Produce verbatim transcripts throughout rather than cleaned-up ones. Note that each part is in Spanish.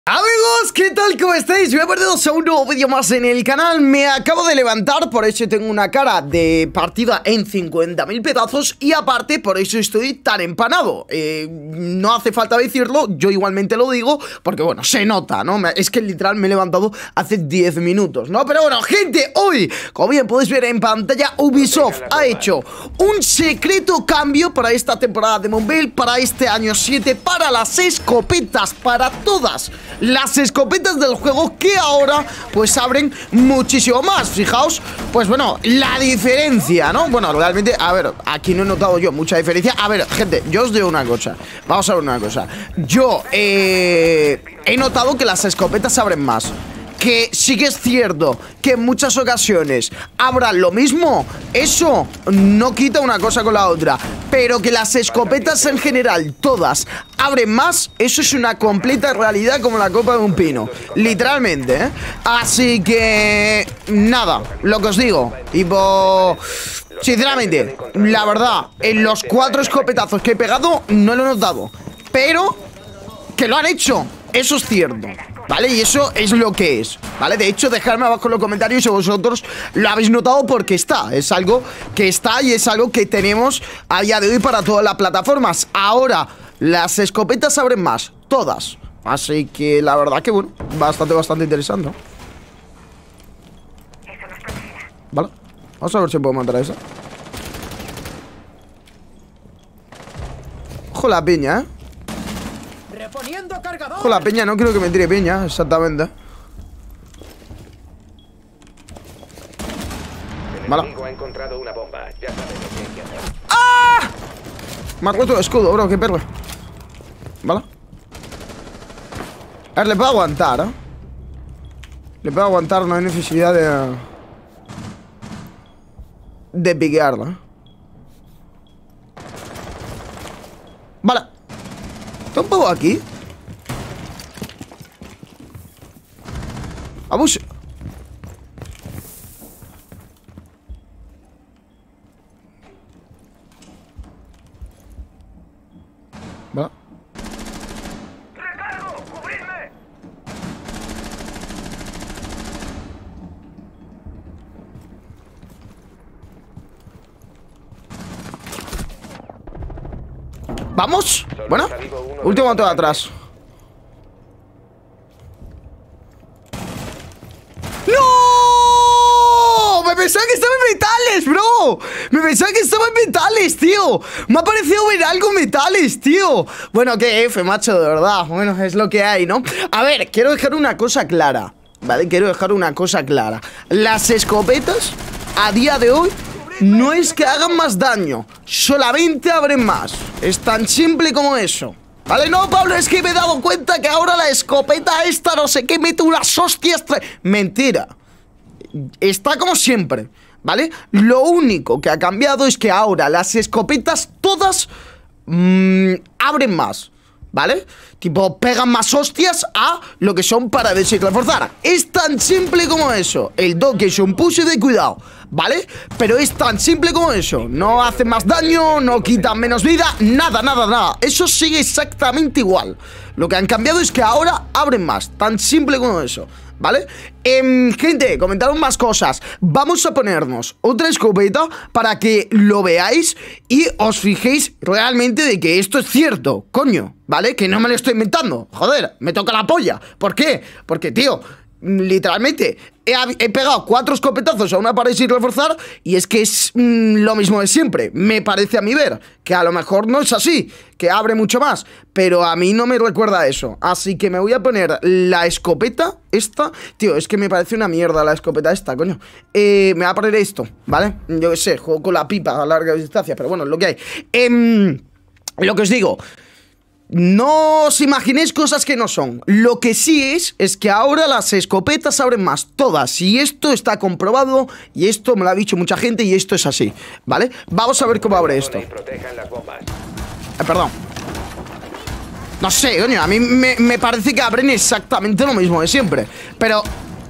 Amigos, ¿qué tal? ¿Cómo estáis? Bienvenidos a un nuevo vídeo más en el canal. Me acabo de levantar, por eso tengo una cara de partida en cincuenta mil pedazos. Y aparte, por eso estoy tan empanado. eh, No hace falta decirlo, yo igualmente lo digo, porque bueno, se nota, ¿no? Es que literal me he levantado hace diez minutos, ¿no? Pero bueno, gente, hoy, como bien podéis ver en pantalla, Ubisoft ha hecho un secreto cambio para esta temporada de Mobile, para este año siete, para las escopetas, para todas las escopetas del juego, que ahora pues abren muchísimo más. Fijaos, pues bueno, la diferencia, ¿no? Bueno, realmente, a ver, aquí no he notado yo mucha diferencia. A ver, gente, yo os digo una cosa. Vamos a ver una cosa. Yo eh, he notado que las escopetas abren más. Que sí que es cierto que en muchas ocasiones abran lo mismo, eso no quita una cosa con la otra. Pero que las escopetas en general, todas, abren más, eso es una completa realidad como la copa de un pino. Literalmente, ¿eh? Así que... nada, lo que os digo. Tipo... sinceramente, la verdad, en los cuatro escopetazos que he pegado, no lo he notado. Pero... que lo han hecho, eso es cierto, ¿vale? Y eso es lo que es, ¿vale? De hecho, dejadme abajo en los comentarios si vosotros lo habéis notado, porque está. Es algo que está y es algo que tenemos a día de hoy para todas las plataformas. Ahora, las escopetas abren más, todas. Así que la verdad que, bueno, bastante, bastante interesante, ¿no? Vale, vamos a ver si puedo matar a esa. Ojo la piña, ¿eh? Ojo la peña, no quiero que me tire peña, exactamente. Vale. ¡Ah! Me ha roto el escudo, bro, qué perro. Vale. A ver, le puedo aguantar, ¿eh? Le puedo aguantar, no hay necesidad de... de piquearla, ¿eh? Vale. ¿Está un poco aquí? Vamos. Vale. ¡Recargo! ¡Cubridme! Vamos. Bueno, último momento de atrás. ¡No! Me pensaba que estaba en metales, bro. Me pensaba que estaba en metales, tío. Me ha parecido ver algo en metales, tío. Bueno, qué F, macho, de verdad. Bueno, es lo que hay, ¿no? A ver, quiero dejar una cosa clara, ¿vale? Quiero dejar una cosa clara. Las escopetas, a día de hoy, no es que hagan más daño, solamente abren más. Es tan simple como eso. Vale, no, Pablo, es que me he dado cuenta que ahora la escopeta esta, no sé qué, mete unas hostias. Mentira. Está como siempre, ¿vale? Lo único que ha cambiado es que ahora las escopetas todas mmm, abren más, ¿vale? Tipo, pegan más hostias a lo que son para reforzar. Es tan simple como eso. El dock es un push de cuidado, ¿vale? Pero es tan simple como eso. No hace más daño, no quita menos vida, nada, nada, nada. Eso sigue exactamente igual. Lo que han cambiado es que ahora abren más. Tan simple como eso, ¿vale? Eh, gente, comentaron más cosas. Vamos a ponernos otra escopeta para que lo veáis y os fijéis realmente de que esto es cierto, coño, ¿vale? Que no me lo estoy inventando. Joder, me toca la polla. ¿Por qué? Porque, tío, literalmente he, he pegado cuatro escopetazos a una pared sin reforzar y es que es mmm, lo mismo de siempre. Me parece a mí ver que a lo mejor no es así, que abre mucho más, pero a mí no me recuerda eso. Así que me voy a poner la escopeta esta. Tío, es que me parece una mierda la escopeta esta, coño. eh, Me voy a poner esto, ¿vale? Yo qué sé, juego con la pipa a larga distancia, pero bueno, es lo que hay. eh, Lo que os digo, no os imaginéis cosas que no son. Lo que sí es, es que ahora las escopetas abren más, todas. Y esto está comprobado, y esto me lo ha dicho mucha gente, y esto es así, ¿vale? Vamos a ver cómo abre esto. Eh, perdón. No sé, coño, a mí me, me parece que abren exactamente lo mismo de siempre. Pero...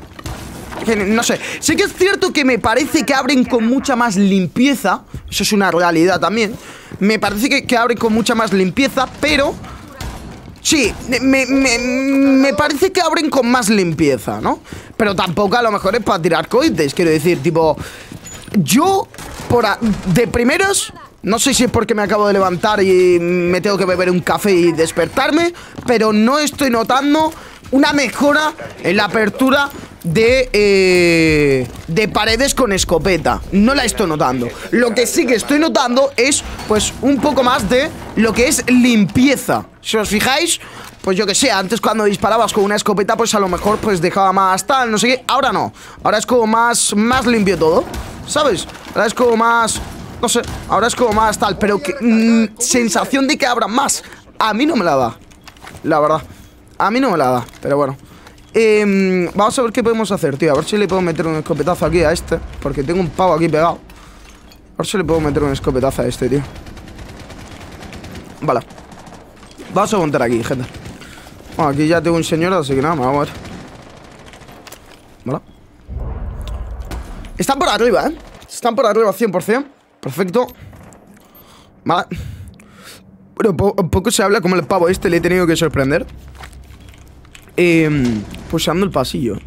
no sé, sí que es cierto que me parece que abren con mucha más limpieza. Eso es una realidad también. Me parece que, que abren con mucha más limpieza, pero Sí, me, me, me parece que abren con más limpieza, ¿no? Pero tampoco a lo mejor es para tirar cohetes. Quiero decir, tipo, yo por a, de primeros, no sé si es porque me acabo de levantar y me tengo que beber un café y despertarme, pero no estoy notando una mejora en la apertura de, eh, de paredes con escopeta. No la estoy notando. Lo que sí que estoy notando es, pues, un poco más de lo que es limpieza. Si os fijáis, pues yo que sé, antes cuando disparabas con una escopeta, pues a lo mejor pues dejaba más tal, no sé qué. Ahora no, ahora es como más, más limpio todo, ¿sabes? Ahora es como más, no sé, ahora es como más tal. Pero que, mmm, sensación de que abran más, a mí no me la da, la verdad. A mí no me la da, pero bueno. Eh, vamos a ver qué podemos hacer, tío. A ver si le puedo meter un escopetazo aquí a este, porque tengo un pavo aquí pegado. A ver si le puedo meter un escopetazo a este, tío. Vale. Vamos a montar aquí, gente. Bueno, aquí ya tengo un señor, así que nada, me vamos a ver. Vale. Están por arriba, ¿eh? Están por arriba cien por cien. Perfecto. Vale. Bueno, po poco se habla como el pavo este le he tenido que sorprender. Eh, pusando el pasillo.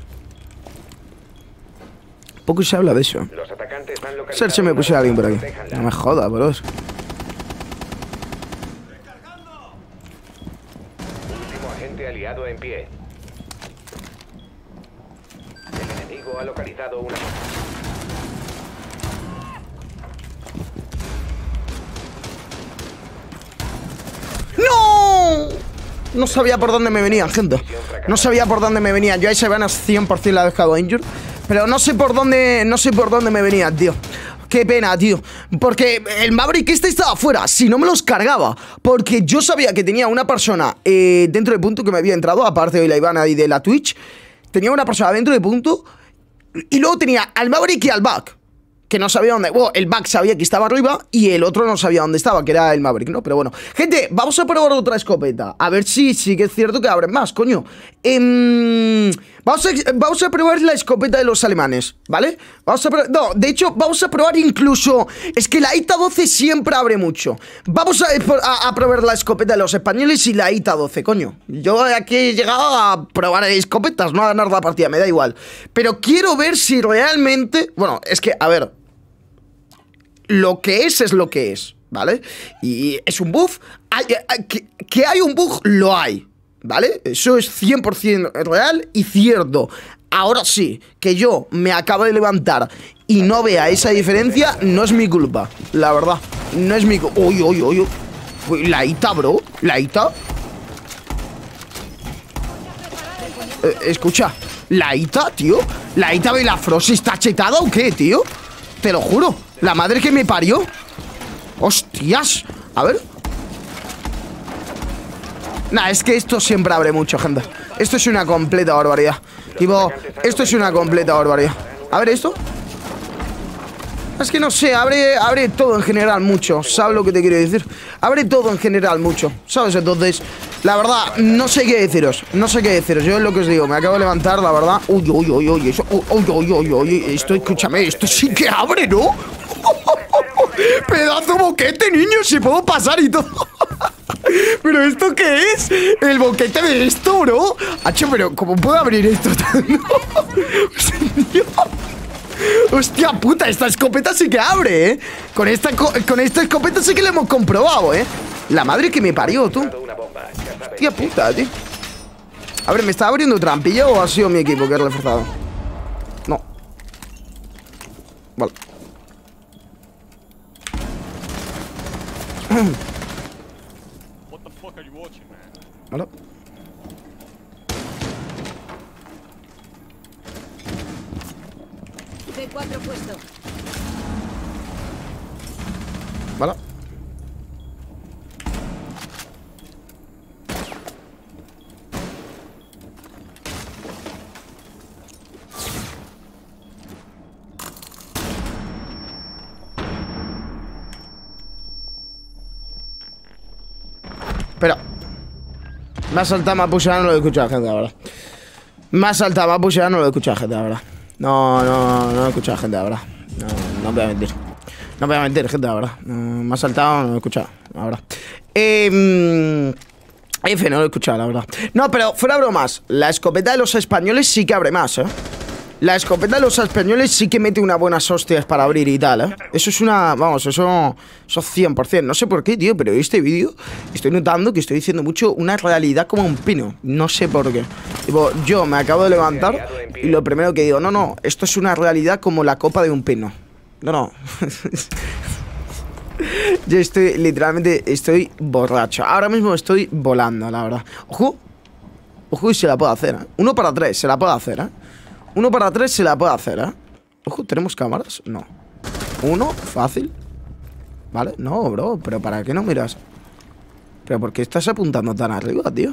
Poco se habla de eso. A ver si me puse a alguien por aquí. No me jodas, bros. Último agente aliado en pie. El enemigo ha localizado una... ¡No! No sabía por dónde me venían, gente. No sabía por dónde me venían. Yo ahí se van a cien por cien la he dejado injured. Pero no sé por dónde. No sé por dónde me venían, tío. Qué pena, tío. Porque el Maverick este estaba afuera. Si no me los cargaba. Porque yo sabía que tenía una persona eh, dentro de punto que me había entrado. Aparte de la Ivana y de la Twitch. Tenía una persona dentro de punto. Y luego tenía al Maverick y al Back, que no sabía dónde... Bueno, el Back sabía que estaba arriba y el otro no sabía dónde estaba, que era el Maverick, ¿no? Pero bueno. Gente, vamos a probar otra escopeta. A ver si sí que es cierto que abren más, coño. Eh, vamos, a, vamos a probar la escopeta de los alemanes, ¿vale? Vamos a probar... No, de hecho, vamos a probar incluso... Es que la I T A doce siempre abre mucho. Vamos a, a, a probar la escopeta de los españoles y la I T A doce, coño. Yo aquí he llegado a probar escopetas, no a ganar la partida, me da igual. Pero quiero ver si realmente... Bueno, es que, a ver... Lo que es, es lo que es, ¿vale? Y es un buff. Hay, hay, que, que hay un bug, lo hay, ¿vale? Eso es cien por cien real y cierto. Ahora sí, que yo me acabo de levantar y no vea esa diferencia, no es mi culpa, la verdad. No es mi culpa. Uy, uy, uy, uy. La I T A, bro. La I T A. Eh, escucha, la I T A, tío. La I T A de la Frost está chetada o qué, tío. Te lo juro. La madre que me parió. Hostias. A ver. Nah, es que esto siempre abre mucho, gente. Esto es una completa barbaridad. Tipo, esto es una completa barbaridad. A ver esto. Es que no sé, abre, abre todo en general mucho. ¿Sabes lo que te quiero decir? Abre todo en general mucho, ¿sabes? Entonces, la verdad, no sé qué deciros. No sé qué deciros, yo es lo que os digo. Me acabo de levantar, la verdad. Uy, uy, uy, uy, eso, uy, uy, uy, uy, esto, escúchame, esto sí que abre, ¿no? Pedazo boquete, niño, si puedo pasar y todo. ¿Pero esto qué es? El boquete de esto, bro. Hacho, pero ¿cómo puedo abrir esto? Dios. Hostia puta, esta escopeta sí que abre, ¿eh? Con esta, con esta escopeta sí que la hemos comprobado, ¿eh? La madre que me parió, tú. Hostia puta, tío. A ver, ¿me está abriendo trampilla o ha sido mi equipo que ha reforzado? No. Vale. Vale. C cuatro puesto. Vale. Pero me ha saltado, me ha puseado, no lo he escuchado, gente, la verdad. Me ha saltado, me ha puseado, no lo he escuchado, gente, la verdad. No, no, no he escuchado, gente, la verdad. No, no voy a mentir. No voy a mentir, gente, la verdad. No, me ha saltado, no lo he escuchado, la verdad. Eh, F, no lo he escuchado, la verdad. No, pero fuera bromas, la escopeta de los españoles sí que abre más, ¿eh? La escopeta de los españoles sí que mete unas buenas hostias para abrir y tal, ¿eh? Eso es una... Vamos, eso... Eso cien por cien. No sé por qué, tío, pero en este vídeo estoy notando que estoy diciendo mucho una realidad como un pino. No sé por qué. Tipo, yo me acabo de levantar y lo primero que digo, no, no, esto es una realidad como la copa de un pino. No, no. Yo estoy, literalmente, estoy borracho. Ahora mismo estoy volando, la verdad. Ojo. Ojo y se la puede hacer, ¿eh? Uno para tres, se la puede hacer, ¿eh? Uno para tres se la puede hacer, ¿eh? Ojo, ¿tenemos cámaras? No. Uno, fácil. Vale, no, bro, pero ¿para qué no miras? ¿Pero por qué estás apuntando tan arriba, tío?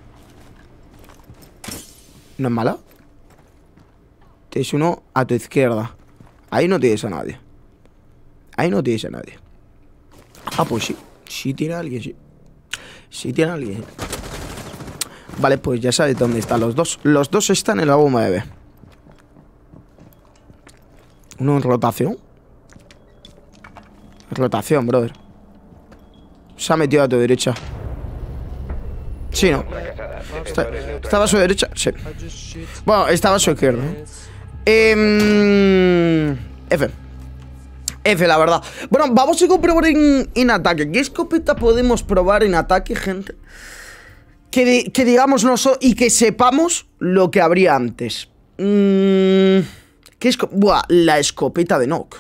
¿No es mala? Tienes uno a tu izquierda. Ahí no tienes a nadie. Ahí no tienes a nadie. Ah, pues sí. Sí tiene a alguien, sí. Sí tiene a alguien. Vale, pues ya sabes dónde están los dos. Los dos están en la bomba de B. Uno en rotación. Rotación, brother. Se ha metido a tu derecha. Sí, no. Está, ¿Estaba a su derecha? Sí. Bueno, estaba a su izquierda, ¿no? Eh, F. F, la verdad. Bueno, vamos a comprobar en, en ataque. ¿Qué escopeta podemos probar en ataque, gente? Que, di, que digamos nosotros y que sepamos lo que habría antes. Mm, ¿Qué escopeta? Buah, la escopeta de Nock.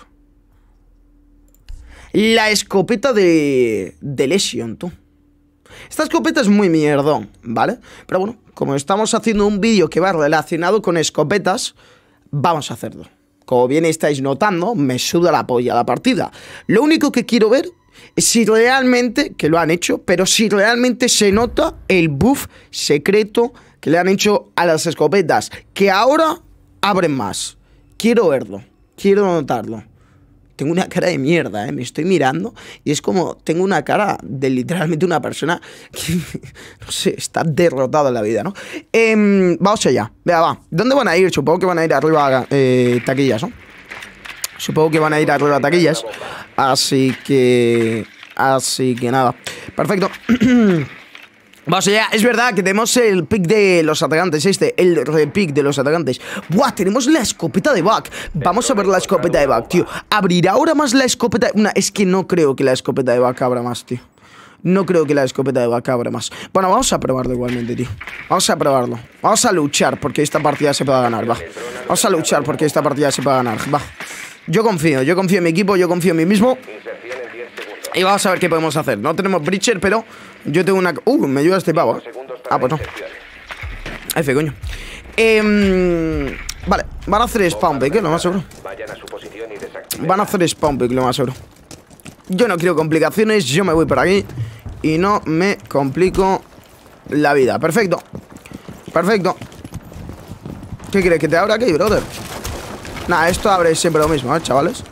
La escopeta de, de Lesion, tú. Esta escopeta es muy mierdón, ¿vale? Pero bueno, como estamos haciendo un vídeo que va relacionado con escopetas, vamos a hacerlo. Como bien estáis notando, me suda la polla la partida. Lo único que quiero ver es si realmente, que lo han hecho, pero si realmente se nota el buff secreto que le han hecho a las escopetas, que ahora abren más. Quiero verlo, quiero notarlo. Tengo una cara de mierda, ¿eh? Me estoy mirando y es como, tengo una cara de literalmente una persona que, no sé, está derrotada en la vida, ¿no? Eh, vamos allá, venga, va. ¿Dónde van a ir? Supongo que van a ir arriba eh, taquillas, ¿no? Supongo que van a ir arriba taquillas. Así que... Así que nada. Perfecto. Vamos allá, es verdad que tenemos el pick de los atacantes, este, el repick de los atacantes. Buah, tenemos la escopeta de Buck. Vamos a ver la escopeta de Buck, tío. ¿Abrirá ahora más la escopeta? Una, es que no creo que la escopeta de Buck abra más, tío. No creo que la escopeta de Buck abra más. Bueno, vamos a probarlo igualmente, tío. Vamos a probarlo. Vamos a luchar porque esta partida se pueda ganar, va. Vamos a luchar porque esta partida se pueda ganar, va. Yo confío, yo confío en mi equipo, yo confío en mí mismo. Y vamos a ver qué podemos hacer. No tenemos breacher, pero yo tengo una... Uh, me ayuda este pavo, ¿eh? Ah, pues no. F, coño. eh, Vale, van a hacer spawn pick, ¿eh? Lo más seguro. Van a hacer spawn pick, lo más seguro. Yo no quiero complicaciones, yo me voy por aquí y no me complico la vida. Perfecto. Perfecto. ¿Qué quieres? ¿Que te abra aquí, brother? Nah, esto abre siempre lo mismo, ¿eh, chavales?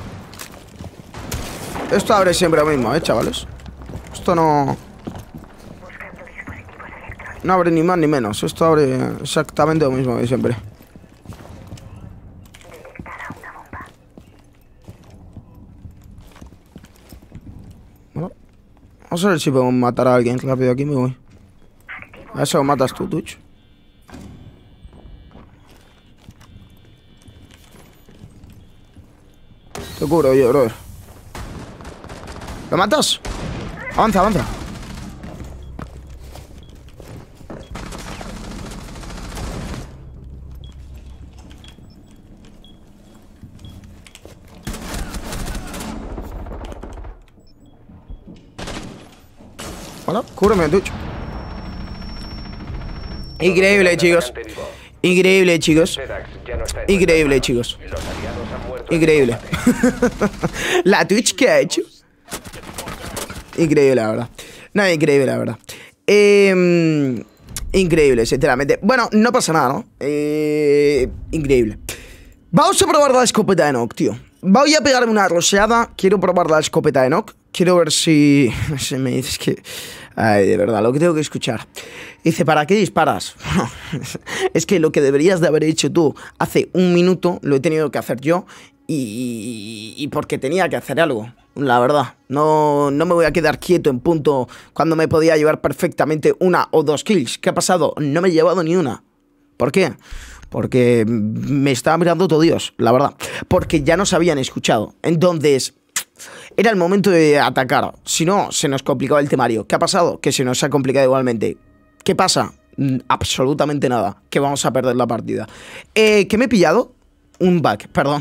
Esto abre siempre lo mismo, ¿eh, chavales? Esto no... No abre ni más ni menos. Esto abre exactamente lo mismo que siempre. Bueno, vamos a ver si podemos matar a alguien rápido aquí. Me voy. A eso lo matas tú, Twitch. Te cubro yo, brother. ¿Lo matas? Avanza, avanza. Hola, cúbreme, Twitch. Increíble, chicos. Increíble, chicos. Increíble, chicos. Increíble. La Twitch que ha hecho. Increíble, la verdad. No, increíble, la verdad. Eh, increíble, sinceramente. Bueno, no pasa nada, ¿no? Eh, increíble. Vamos a probar la escopeta de Nock, tío. Voy a pegarme una roseada. Quiero probar la escopeta de Nock. Quiero ver si... No sé, me dices que... Ay, de verdad, lo que tengo que escuchar. Dice, ¿para qué disparas? Es que lo que deberías de haber hecho tú hace un minuto lo he tenido que hacer yo. y, y porque tenía que hacer algo, la verdad. No, no me voy a quedar quieto en punto cuando me podía llevar perfectamente una o dos kills. ¿Qué ha pasado? No me he llevado ni una. ¿Por qué? Porque me estaba mirando todo Dios, la verdad. Porque ya nos habían escuchado. Entonces, era el momento de atacar. Si no, se nos complicaba el temario. ¿Qué ha pasado? Que se nos ha complicado igualmente. ¿Qué pasa? Absolutamente nada. Que vamos a perder la partida. Eh, ¿Qué me he pillado? Un bug, perdón.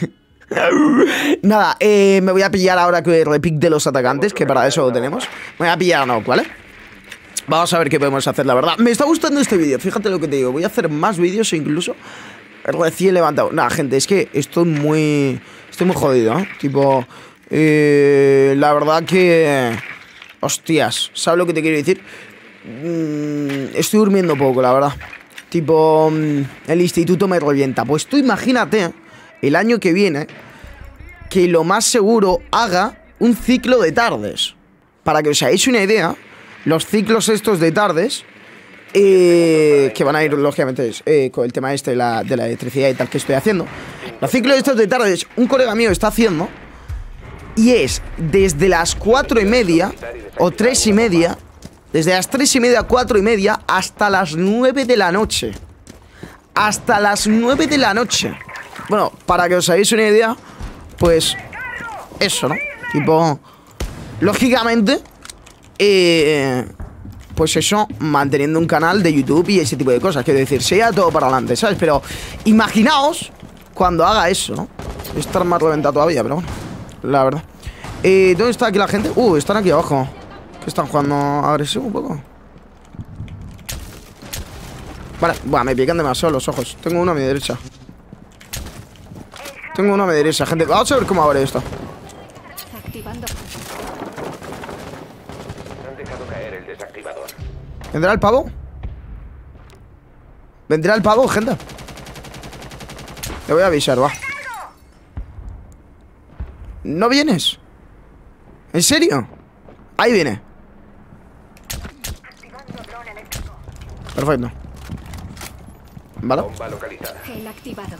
Nada, eh, me voy a pillar ahora que el repick de los atacantes, que para eso lo tenemos. Me voy a pillar a Nok, ¿vale? Vamos a ver qué podemos hacer, la verdad. Me está gustando este vídeo, fíjate lo que te digo. Voy a hacer más vídeos incluso recién levantado. Nada, gente, es que estoy muy... Estoy muy jodido, ¿eh? Tipo... Eh, la verdad que... Hostias, ¿sabes lo que te quiero decir? Mm, estoy durmiendo poco, la verdad. Tipo... El instituto me revienta. Pues tú imagínate el año que viene que lo más seguro haga un ciclo de tardes. Para que os hagáis una idea... Los ciclos estos de tardes eh, que van a ir, lógicamente, eh, con el tema este de la, de la electricidad y tal que estoy haciendo. Los ciclos estos de tardes, un colega mío está haciendo. Y es desde las cuatro y media o tres y media. Desde las tres y media, cuatro y media hasta las nueve de la noche. Hasta las nueve de la noche. Bueno, para que os hagáis una idea, pues eso, ¿no? Tipo, lógicamente... Eh, pues eso, manteniendo un canal de YouTube y ese tipo de cosas. Quiero decir, sea todo para adelante, ¿sabes? Pero imaginaos cuando haga eso, ¿no? Estar más reventado todavía, pero bueno, la verdad. eh, ¿Dónde está aquí la gente? Uh, están aquí abajo. ¿Qué están jugando agresivo un poco? Vale, bueno, me pican demasiado los ojos. Tengo uno a mi derecha. Tengo uno a mi derecha, gente. Vamos a ver cómo abre esto. Activando. ¿Vendrá el pavo? ¿Vendrá el pavo, gente? Te voy a avisar, va. ¿No vienes? ¿En serio? Ahí viene. Perfecto. Vale. Gel activado.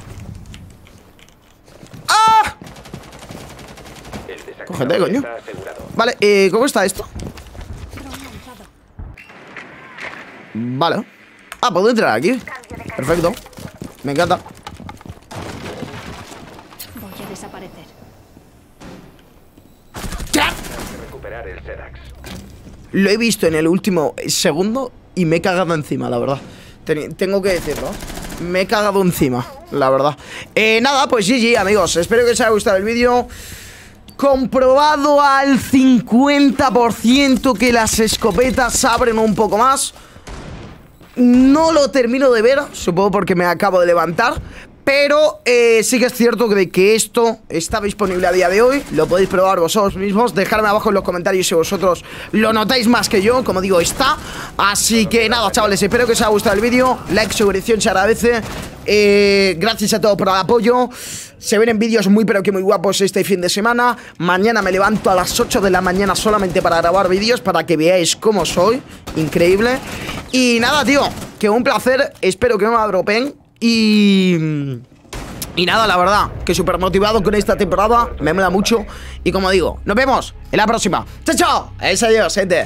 ¡Ah! Cógete, coño. Vale, eh, ¿cómo está esto? Vale. Ah, puedo entrar aquí. Perfecto. Me encanta. Voy a desaparecer. ¡Ya! Lo he visto en el último segundo y me he cagado encima, la verdad. Ten Tengo que decirlo. Me he cagado encima, la verdad. Eh, nada, pues G G, amigos. Espero que os haya gustado el vídeo. Comprobado al cincuenta por ciento que las escopetas abren un poco más. No lo termino de ver, supongo porque me acabo de levantar. Pero eh, sí que es cierto que, que esto está disponible a día de hoy. Lo podéis probar vosotros mismos. Dejadme abajo en los comentarios si vosotros lo notáis más que yo. Como digo, está. Así que nada, chavales, espero que os haya gustado el vídeo. Like, suscripción se agradece. eh, Gracias a todos por el apoyo. Se ven vídeos muy pero que muy guapos este fin de semana. Mañana me levanto a las ocho de la mañana solamente para grabar vídeos, para que veáis cómo soy. Increíble. Y nada, tío, que un placer. Espero que no me adropen. Y... Y nada, la verdad, que súper motivado con esta temporada. Me mola mucho. Y como digo, nos vemos en la próxima. ¡Chao, chao! Es adiós, gente.